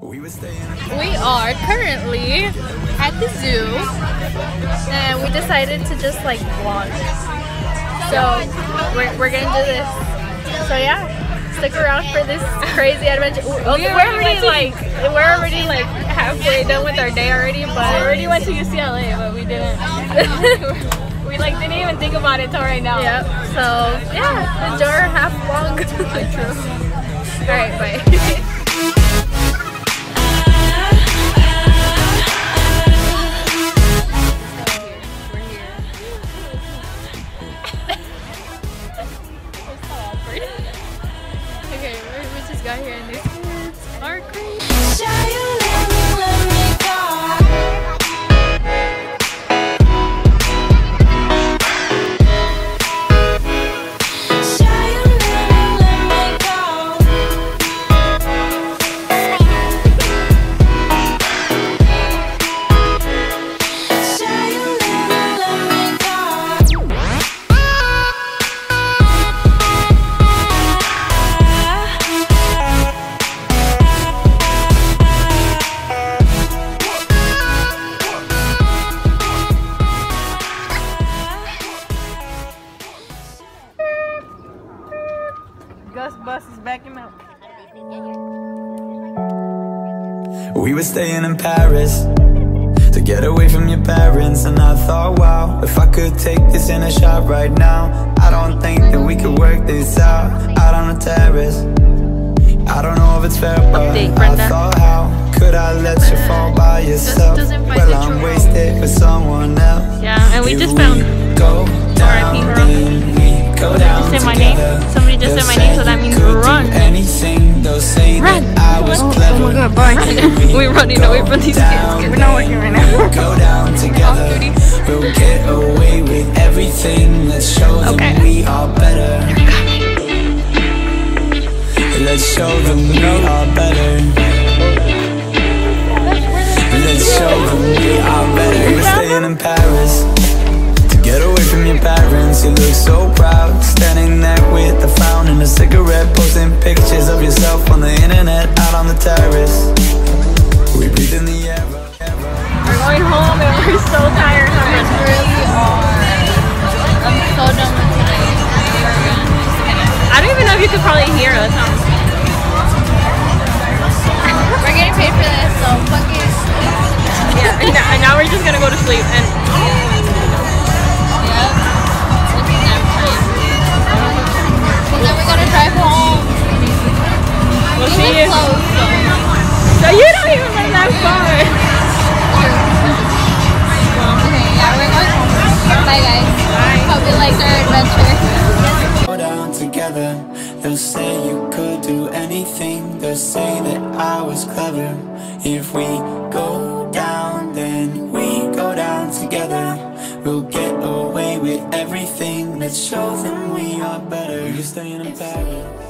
We are currently at the zoo and we decided to just like vlog. So we're gonna do this. So yeah, stick around for this crazy adventure. We're already like halfway done with our day already, but we already went to UCLA, but we didn't. We like didn't even think about it till right now. Yep. So yeah, enjoy our half vlog. True. All right, bye. Got here and these kids are crazy. Gus bus is backing up. We were staying in Paris to get away from your parents, and I thought, wow, if I could take this in a shot right now, I don't think that we could work this out on the terrace. I don't know if it's fair, but I thought, how could I let you fall by yourself? Well, I'm wasted for someone else. Yeah, and we just found R.I.P. Go down just said my name. Somebody just said my name, so that means run. Run! I was clever. Oh my god, bye. We're running away from these kids. We're not working right now. Go down together. We'll get away with everything. Let's show them we are better. Let's show them we are better. Let's show them we are better. We're staying in Paris to get away from your parents. You look so proud, standing there with a frown and a cigarette, posting pictures of yourself on the internet, out on the terrace. We breathe in the air. We're going home and we're so tired. We really are. I'm so done with today. I don't even know if you could probably hear us. We're getting paid for this, so fuck it. Yeah, and now we're just gonna go to sleep and. Drive home. We'll see you. Close, so you don't even live that far. Okay, yeah, we're going home. Bye guys. Bye. Hope you liked our adventure. Go down together. They'll say you could do anything. They'll say that I was clever. If we go down, then we go down together. We'll get away with everything. Let's show them we are better. You're staying in Paris.